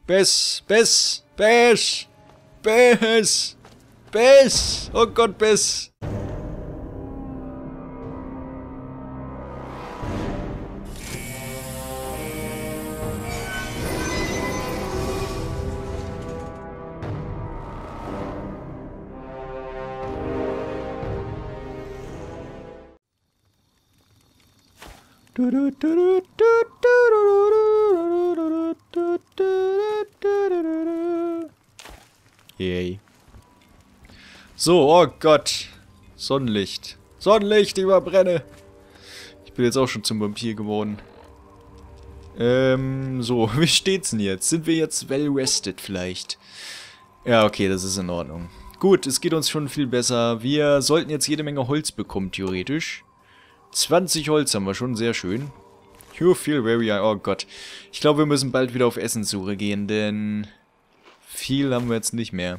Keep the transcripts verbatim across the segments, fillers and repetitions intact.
Bess, Bess, Bess, Bess, Bess, oh Gott, Bess. Yay. So, oh Gott. Sonnenlicht. Sonnenlicht, ich überbrenne. Ich bin jetzt auch schon zum Vampir geworden. Ähm, so, wie steht's denn jetzt? Sind wir jetzt well rested vielleicht? Ja, okay, das ist in Ordnung. Gut, es geht uns schon viel besser. Wir sollten jetzt jede Menge Holz bekommen, theoretisch. zwanzig Holz haben wir schon, sehr schön. You feel very... Oh Gott. Ich glaube, wir müssen bald wieder auf Essenssuche gehen, denn... viel haben wir jetzt nicht mehr.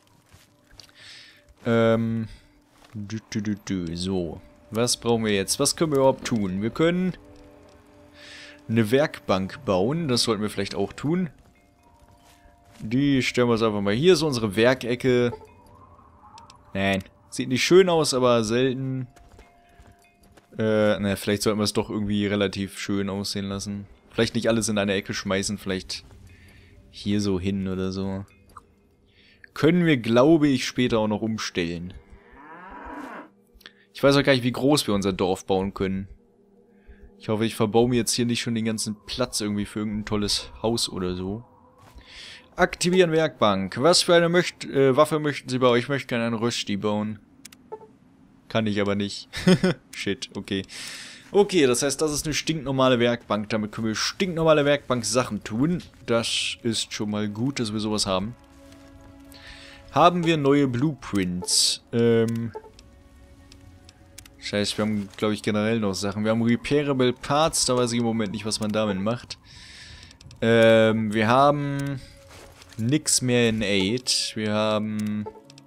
Ähm... Du, du, du, du. So. Was brauchen wir jetzt? Was können wir überhaupt tun? Wir können... eine Werkbank bauen. Das sollten wir vielleicht auch tun. Die stellen wir uns einfach mal. Hier ist unsere Werkecke. Nein. Sieht nicht schön aus, aber selten... Äh, naja, vielleicht sollten wir es doch irgendwie relativ schön aussehen lassen. Vielleicht nicht alles in eine Ecke schmeißen, vielleicht hier so hin oder so. Können wir, glaube ich, später auch noch umstellen. Ich weiß auch gar nicht, wie groß wir unser Dorf bauen können. Ich hoffe, ich verbaue mir jetzt hier nicht schon den ganzen Platz irgendwie für irgendein tolles Haus oder so. Aktivieren Werkbank. Was für eine möcht äh, Waffe möchten Sie bauen? Ich möchte gerne einen Rösti bauen. Kann ich aber nicht. Shit, okay. Okay, das heißt, das ist eine stinknormale Werkbank. Damit können wir stinknormale Werkbank-Sachen tun. Das ist schon mal gut, dass wir sowas haben. Haben wir neue Blueprints? Ähm... Scheiße, wir haben, glaube ich, generell noch Sachen. Wir haben Repairable Parts, da weiß ich im Moment nicht, was man damit macht. Ähm, wir haben... nix mehr in acht. Wir haben...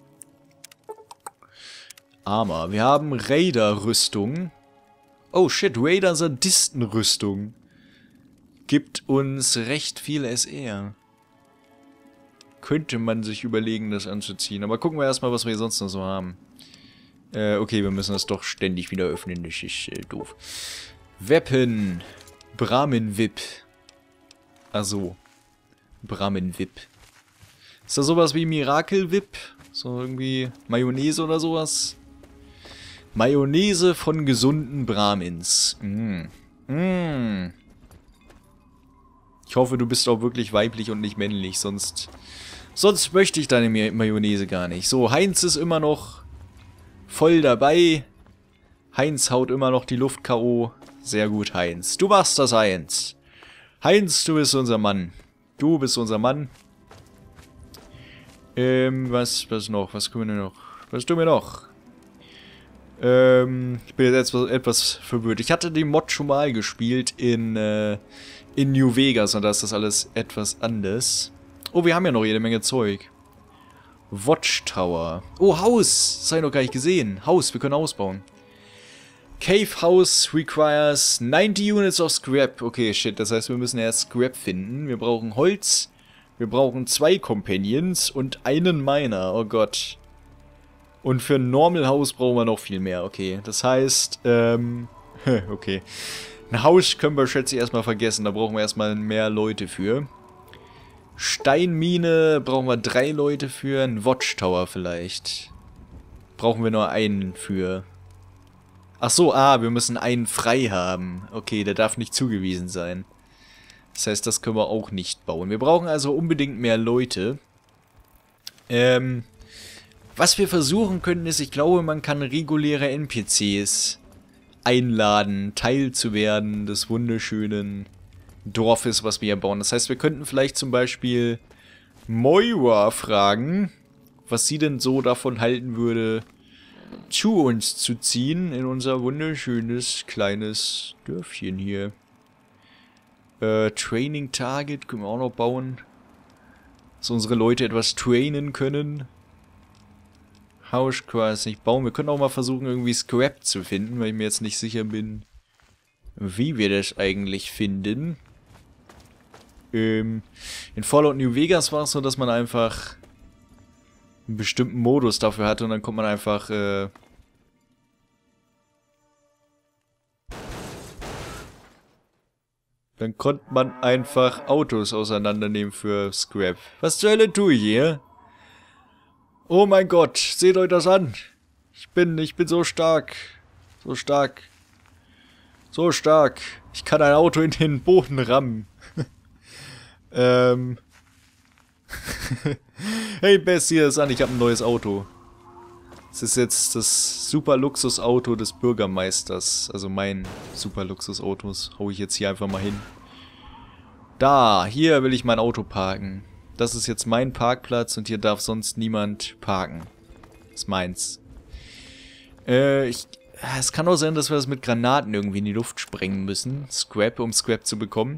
Armor. Wir haben Raider-Rüstung. Oh shit, Raider-Sadisten-Rüstung. Gibt uns recht viel S R. Könnte man sich überlegen, das anzuziehen. Aber gucken wir erstmal, was wir sonst noch so haben. Äh, okay, wir müssen das doch ständig wieder öffnen. Das ist äh, doof. Weapon. Brahmin-Whip. Ach so. Brahmin-Whip. Ist da sowas wie Miracle-Whip? So irgendwie Mayonnaise oder sowas? Mayonnaise von gesunden Brahmins. Mm. Mm. Ich hoffe, du bist auch wirklich weiblich und nicht männlich, sonst... Sonst möchte ich deine Mayonnaise gar nicht. So, Heinz ist immer noch voll dabei. Heinz haut immer noch die Luft K O Sehr gut, Heinz. Du machst das, Heinz. Heinz, du bist unser Mann. Du bist unser Mann. Ähm, was, was noch? Was können wir noch? Was tun wir noch? Ähm, ich bin jetzt etwas, etwas verwirrt. Ich hatte die Mod schon mal gespielt in, äh, in New Vegas und da ist das alles etwas anders. Oh, wir haben ja noch jede Menge Zeug. Watchtower. Oh, Haus! Das habe ich noch gar nicht gesehen. Haus, wir können Haus bauen. Cave House requires ninety units of scrap. Okay, shit, das heißt, wir müssen erst Scrap finden. Wir brauchen Holz. Wir brauchen zwei Companions und einen Miner. Oh Gott. Und für ein Normal Haus brauchen wir noch viel mehr. Okay, das heißt, ähm... okay. Ein Haus können wir, schätze ich, erstmal vergessen. Da brauchen wir erstmal mehr Leute für. Steinmine brauchen wir drei Leute für. Ein Watchtower vielleicht. Brauchen wir nur einen für. Ach so, ah, wir müssen einen frei haben. Okay, der darf nicht zugewiesen sein. Das heißt, das können wir auch nicht bauen. Wir brauchen also unbedingt mehr Leute. Ähm, was wir versuchen können ist, ich glaube, man kann reguläre N P Cs einladen, Teil zu werden des wunderschönen Dorfes, was wir hier bauen. Das heißt, wir könnten vielleicht zum Beispiel Moira fragen, was sie denn so davon halten würde, zu uns zu ziehen in unser wunderschönes kleines Dörfchen hier. Äh, Training Target können wir auch noch bauen. Dass unsere Leute etwas trainen können. House quasi nicht bauen. Wir können auch mal versuchen, irgendwie Scrap zu finden, weil ich mir jetzt nicht sicher bin, wie wir das eigentlich finden. Ähm, in Fallout New Vegas war es so, dass man einfach einen bestimmten Modus dafür hatte und dann kommt man einfach, äh... Dann konnte man einfach Autos auseinandernehmen für Scrap. Was zur Hölle tue ich hier? Oh mein Gott, seht euch das an. Ich bin, ich bin so stark. So stark. So stark. Ich kann ein Auto in den Boden rammen. ähm. Hey Bess, hier ist an, ich habe ein neues Auto. Es ist jetzt das super Luxusauto des Bürgermeisters. Also mein super Luxusautos. Hau ich jetzt hier einfach mal hin. Da, hier will ich mein Auto parken. Das ist jetzt mein Parkplatz und hier darf sonst niemand parken. Das ist meins. Äh, ich... Es kann auch sein, dass wir das mit Granaten irgendwie in die Luft sprengen müssen. Scrap, um Scrap zu bekommen.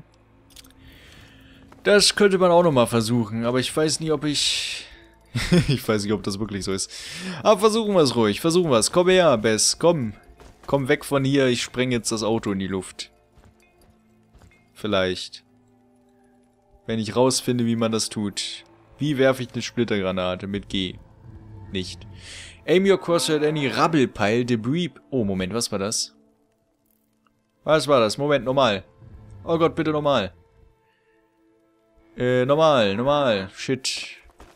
Das könnte man auch nochmal versuchen, aber ich weiß nicht, ob ich... ich weiß nicht, ob das wirklich so ist. Aber versuchen wir es ruhig, versuchen wir es. Komm her, Bess, komm. Komm weg von hier, ich sprenge jetzt das Auto in die Luft. Vielleicht. Wenn ich rausfinde, wie man das tut. Wie werfe ich eine Splittergranate mit G? Nicht. Aim your crosshair at any rubble pile, debris... Oh, Moment, was war das? Was war das? Moment, normal. Oh Gott, bitte normal. Äh, normal, normal. Shit.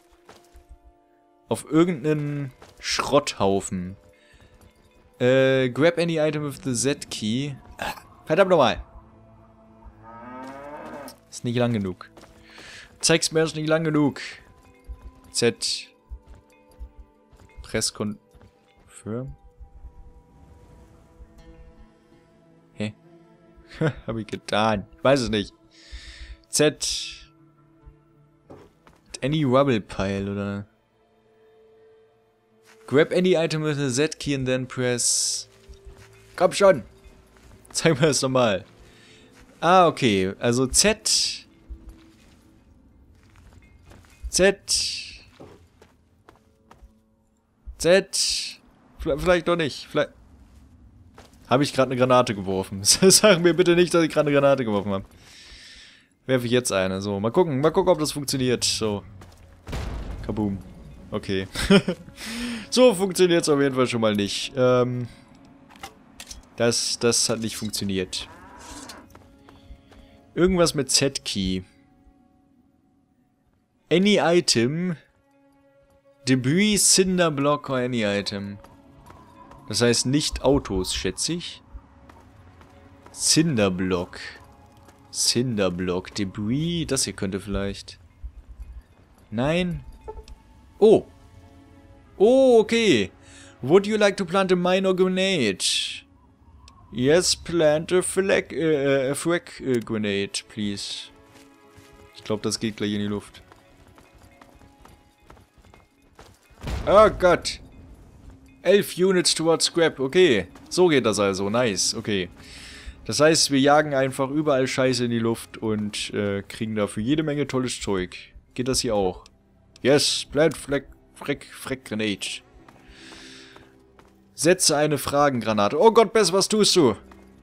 Auf irgendeinen Schrotthaufen. Äh, grab any item with the Z-Key. Verdammt nochmal. Ist nicht lang genug. Zeig's mir, ist nicht lang genug. Z. Press confirm. Hä? Hab ich getan. Ich weiß es nicht. Z. Any rubble pile, oder? Grab any item with a Z-Key and then press... Komm schon! Zeig mir das nochmal. Ah, okay. Also Z... Z... Z... Vielleicht doch nicht. Vielleicht... Habe ich gerade eine Granate geworfen? Sag mir bitte nicht, dass ich gerade eine Granate geworfen habe. Werfe ich jetzt eine. So, mal gucken. Mal gucken, ob das funktioniert. So. Kaboom. Okay. So funktioniert es auf jeden Fall schon mal nicht. Ähm... Das, das hat nicht funktioniert. Irgendwas mit Z-Key. Any item. Debris, Cinder Block or any item. Das heißt nicht Autos, schätze ich. Cinder Block. Cinder Block. Debris. Das hier könnte vielleicht. Nein. Oh. Oh, okay. Would you like to plant a mine or grenade? Yes, plant a flag, äh, a frag uh, grenade, please. Ich glaube, das geht gleich in die Luft. Oh Gott. Elf Units towards Scrap. Okay. So geht das also. Nice. Okay. Das heißt, wir jagen einfach überall Scheiße in die Luft und äh, kriegen dafür jede Menge tolles Zeug. Geht das hier auch? Yes, plant flag, frag, frag grenade. Setze eine Fragengranate. Oh Gott, Bess, was tust du?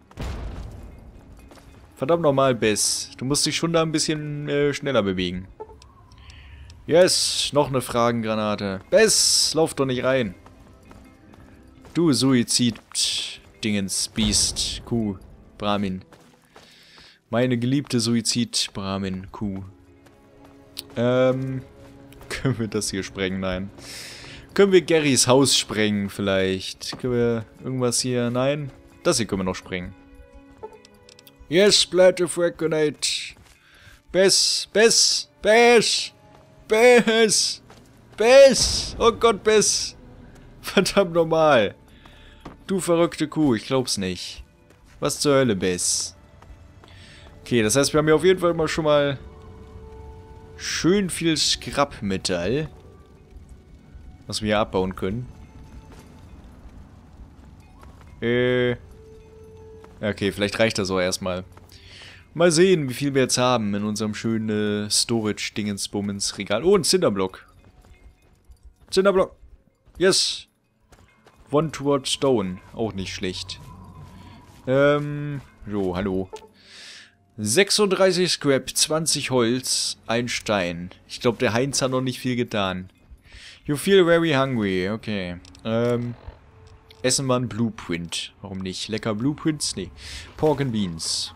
Verdammt nochmal, Bess. Du musst dich schon da ein bisschen äh, schneller bewegen. Yes, noch eine Fragengranate. Bess, lauf doch nicht rein. Du Suizid-Dingens, Biest, Kuh, Brahmin. Meine geliebte Suizid-Brahmin, Kuh. Ähm, können wir das hier sprengen? Nein. Können wir Garys Haus sprengen vielleicht? Können wir irgendwas hier? Nein? Das hier können wir noch sprengen. Yes, plant a frag grenade. Bess, Bess, Bess, Bess, Bess. Oh Gott, Bess. Verdammt normal. Du verrückte Kuh, ich glaub's nicht. Was zur Hölle, Bess? Okay, das heißt, wir haben hier auf jeden Fall mal schon mal schön viel Scrap-Metall, was wir hier abbauen können. Äh. Okay, vielleicht reicht das auch erstmal. Mal sehen, wie viel wir jetzt haben in unserem schönen Storage-Dingensbummens-Regal. Oh, ein Cinderblock. Cinderblock. Yes. One toward Stone. Auch nicht schlecht. Ähm. So, hallo. sechsunddreißig Scrap, zwanzig Holz, ein Stein. Ich glaube, der Heinz hat noch nicht viel getan. You feel very hungry. Okay. Ähm, essen wir einen Blueprint. Warum nicht? Lecker Blueprints? Nee. Pork and Beans.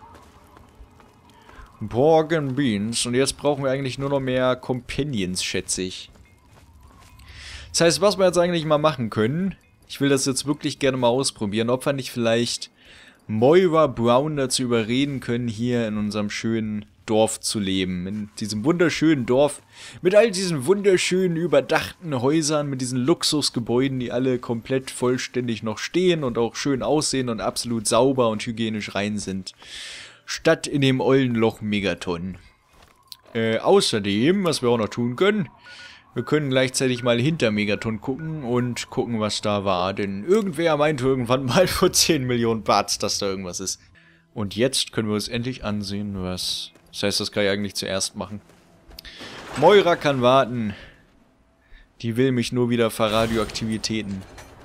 Pork and Beans. Und jetzt brauchen wir eigentlich nur noch mehr Companions, schätze ich. Das heißt, was wir jetzt eigentlich mal machen können, ich will das jetzt wirklich gerne mal ausprobieren, ob wir nicht vielleicht Moira Brown dazu überreden können, hier in unserem schönen Dorf zu leben. In diesem wunderschönen Dorf, mit all diesen wunderschönen überdachten Häusern, mit diesen Luxusgebäuden, die alle komplett vollständig noch stehen und auch schön aussehen und absolut sauber und hygienisch rein sind. Statt in dem ollen Loch Megaton. Äh, außerdem, was wir auch noch tun können, wir können gleichzeitig mal hinter Megaton gucken und gucken, was da war. Denn irgendwer meinte irgendwann mal vor zehn Millionen Bahts, dass da irgendwas ist. Und jetzt können wir uns endlich ansehen, was... Das heißt, das kann ich eigentlich zuerst machen. Moira kann warten. Die will mich nur wieder verradioaktivitäten.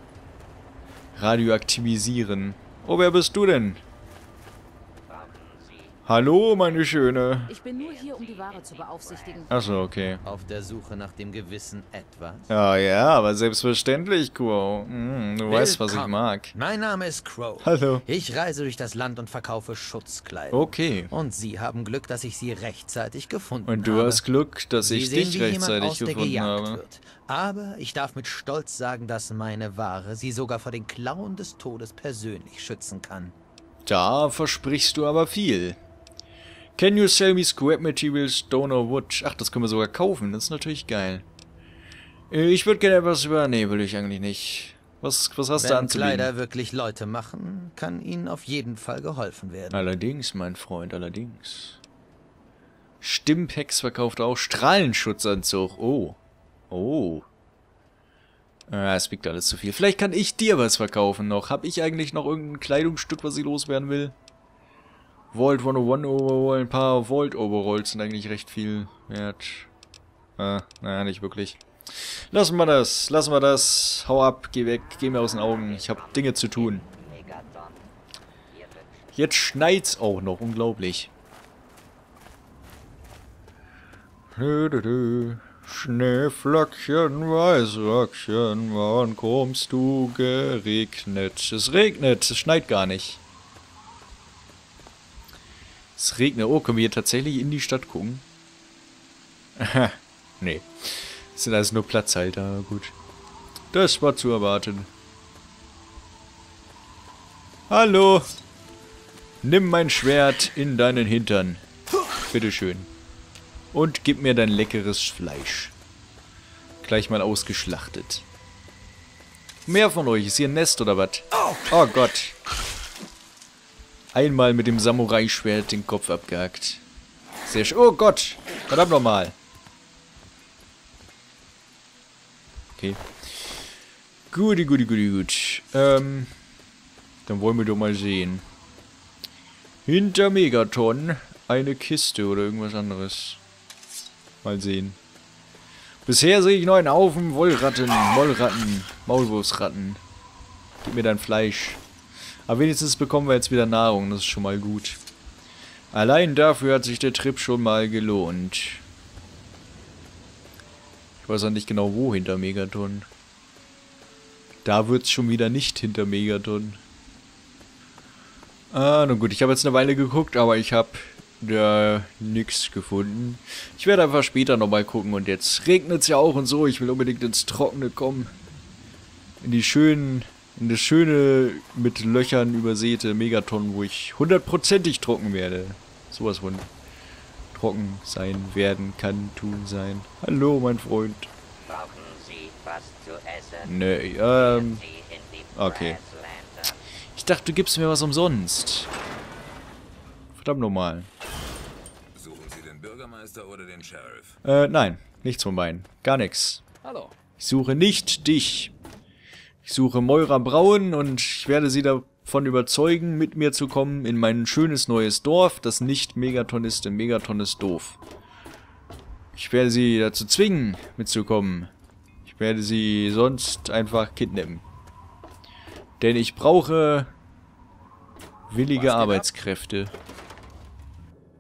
Radioaktivisieren. Oh, wer bist du denn? Hallo, meine Schöne. Ich bin nur hier, um die Ware zu beaufsichtigen. Achso, okay. Auf der Suche nach dem gewissen Etwas. Ja, ja, aber selbstverständlich, Crow. Hm, du weißt, was ich mag. Mein Name ist Crow. Hallo. Ich reise durch das Land und verkaufe Schutzkleidung. Okay. Und Sie haben Glück, dass ich Sie rechtzeitig gefunden habe. Und du hast Glück, dass ich Sie sehen, dich wie jemand rechtzeitig aus der gefunden gejagt habe. Wird. Aber ich darf mit Stolz sagen, dass meine Ware Sie sogar vor den Klauen des Todes persönlich schützen kann. Da versprichst du aber viel. Can you sell me scrap materials, stone or wood? Ach, das können wir sogar kaufen. Das ist natürlich geil. Ich würde gerne etwas über... Nee, will ich eigentlich nicht. Was, was hast Wenn du anzubieten? Kleider wirklich Leute machen, kann Ihnen auf jeden Fall geholfen werden. Allerdings, mein Freund, allerdings. Stimpex verkauft auch Strahlenschutzanzug. Oh. Oh. Ah, es wiegt alles zu viel. Vielleicht kann ich dir was verkaufen noch. Hab ich eigentlich noch irgendein Kleidungsstück, was ich loswerden will? Vault hundertundeins Overall, ein paar Vault Overalls sind eigentlich recht viel wert. Ah, naja, nicht wirklich. Lassen wir das, lassen wir das. Hau ab, geh weg, geh mir aus den Augen. Ich habe Dinge zu tun. Jetzt schneit's auch noch, unglaublich. Schneeflöckchen, Weißröckchen, wann kommst du geregnet? Es regnet, es schneit gar nicht. Es regnet. Oh, können wir hier tatsächlich in die Stadt gucken? Aha, nee. Das sind alles nur Platzhalter, gut. Das war zu erwarten. Hallo! Nimm mein Schwert in deinen Hintern. Bitteschön. Und gib mir dein leckeres Fleisch. Gleich mal ausgeschlachtet. Mehr von euch. Ist hier ein Nest oder was? Oh Gott. Einmal mit dem Samurai-Schwert den Kopf abgehackt. Sehr schön. Oh Gott. Verdammt nochmal. Okay. Guti, guti, guti, gut. Ähm. Dann wollen wir doch mal sehen. Hinter Megaton eine Kiste oder irgendwas anderes. Mal sehen. Bisher sehe ich noch einen Haufen Wollratten, Mollratten, Maulwurfsratten. Gib mir dein Fleisch. Aber wenigstens bekommen wir jetzt wieder Nahrung, das ist schon mal gut. Allein dafür hat sich der Trip schon mal gelohnt. Ich weiß auch nicht genau, wo hinter Megaton. Da wird es schon wieder nicht hinter Megaton. Ah, nun gut, ich habe jetzt eine Weile geguckt, aber ich habe da nichts gefunden. Ich werde einfach später nochmal gucken und jetzt regnet es ja auch und so. Ich will unbedingt ins Trockene kommen. In die schönen... In das schöne, mit Löchern übersäte Megaton, wo ich hundertprozentig trocken werde. Sowas von trocken sein, werden, kann, tun, sein. Hallo, mein Freund. Brauchen Sie was zu essen? Nee, ähm... Okay. Ich dachte, du gibst mir was umsonst. Verdammt nochmal. Suchen Sie den Bürgermeister oder den Sheriff? Äh, nein. Nichts von beiden. Gar nichts. Hallo. Ich suche nicht dich. Ich suche Moira Braun und ich werde sie davon überzeugen, mit mir zu kommen in mein schönes neues Dorf, das nicht Megaton ist, denn Megaton ist doof. Ich werde sie dazu zwingen, mitzukommen. Ich werde sie sonst einfach kidnappen. Denn ich brauche willige Arbeitskräfte.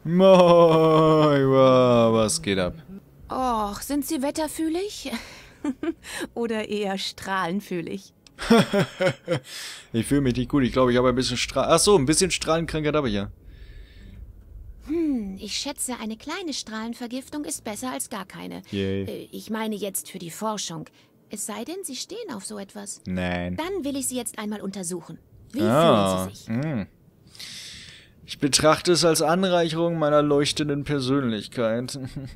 Moira, was geht ab? Och, sind Sie wetterfühlig? Oder eher strahlenfühlig? Ich fühle mich nicht gut. Ich glaube, ich habe ein bisschen Strahl... Ach so, ein bisschen Strahlenkrankheit habe ich ja. Hm, ich schätze, eine kleine Strahlenvergiftung ist besser als gar keine. Yay. Äh, Ich meine jetzt für die Forschung. Es sei denn, Sie stehen auf so etwas. Nein. Dann will ich Sie jetzt einmal untersuchen. Wie Ah, fühlen Sie sich? mh. Ich betrachte es als Anreicherung meiner leuchtenden Persönlichkeit.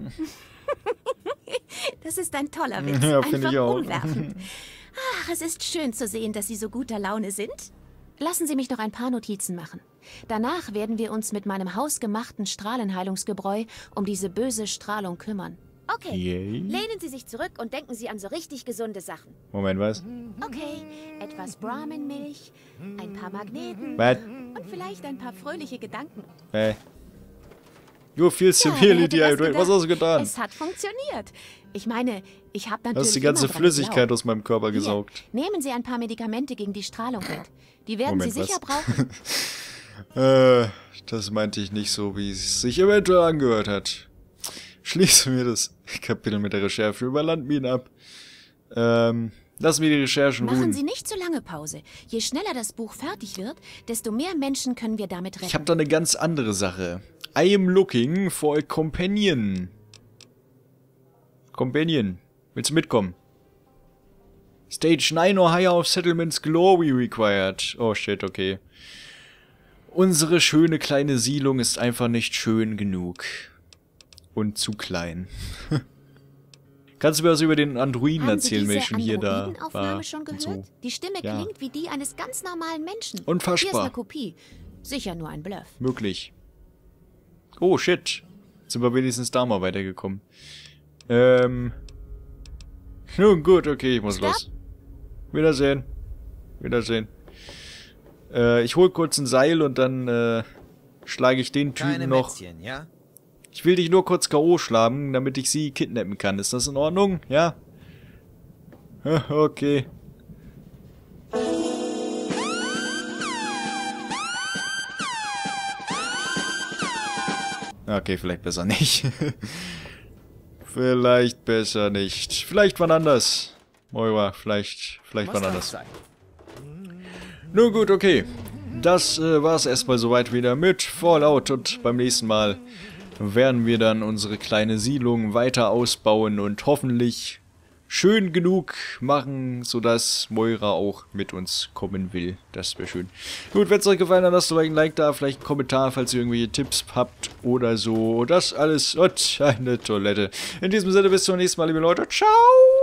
Das ist ein toller Witz. Ja, finde Einfach ich auch. umwerfend. Ach, es ist schön zu sehen, dass Sie so guter Laune sind. Lassen Sie mich noch ein paar Notizen machen. Danach werden wir uns mit meinem hausgemachten Strahlenheilungsgebräu um diese böse Strahlung kümmern. Okay, Yay. lehnen Sie sich zurück und denken Sie an so richtig gesunde Sachen. Moment, was? Okay, etwas Brahmin-Milch, ein paar Magneten Was? und vielleicht ein paar fröhliche Gedanken. Hey. You feel Ja, severely wer hätte das dehydrated. Was gedacht? hast du getan? Es hat funktioniert. Ich meine, ich habe Du natürlich hast die ganze immer dran Flüssigkeit geglaubt. aus meinem Körper Hier, gesaugt. nehmen Sie ein paar Medikamente gegen die Strahlung mit. Die werden Moment, Sie sicher was? brauchen. Äh, das meinte ich nicht so, wie es sich eventuell angehört hat. Schließen wir das Kapitel mit der Recherche über Landminen ab. Ähm, lassen wir die Recherchen Machen ruhen. Sie nicht zu lange Pause. Je schneller das Buch fertig wird, desto mehr Menschen können wir damit retten. Ich habe da eine ganz andere Sache. I am looking for a companion. Companion. Willst du mitkommen? Stage nine or higher of settlements glory required. Oh shit, okay. Unsere schöne kleine Siedlung ist einfach nicht schön genug. Und zu klein. Kannst du mir was über den Androiden Haben Sie erzählen, diese welchen hier da Androidenaufnahme war? schon und gehört? so. Die Stimme Ja. klingt wie die eines ganz normalen Menschen. Unfassbar. Hier ist eine Kopie. Sicher nur ein Bluff. Möglich. Oh, shit. Jetzt sind wir wenigstens da mal weitergekommen. Ähm. Nun gut, okay, ich muss Stopp. los. Wiedersehen. Wiedersehen. Äh, ich hol kurz ein Seil und dann, äh, schlage ich den Typen Keine noch. Mätzchen, ja? Ich will dich nur kurz K O schlagen, damit ich sie kidnappen kann. Ist das in Ordnung? Ja? Okay. Okay, vielleicht besser nicht. Vielleicht besser nicht. Vielleicht wann anders. Moira, vielleicht, vielleicht wann anders. sein. Nun gut, okay. Das äh, war's erstmal soweit wieder mit Fallout und beim nächsten Mal werden wir dann unsere kleine Siedlung weiter ausbauen und hoffentlich schön genug machen, sodass Moira auch mit uns kommen will. Das wäre schön. Gut, wenn es euch gefallen hat, lasst doch ein Like da, vielleicht einen Kommentar, falls ihr irgendwelche Tipps habt oder so. Das alles und eine Toilette. In diesem Sinne, bis zum nächsten Mal, liebe Leute. Ciao!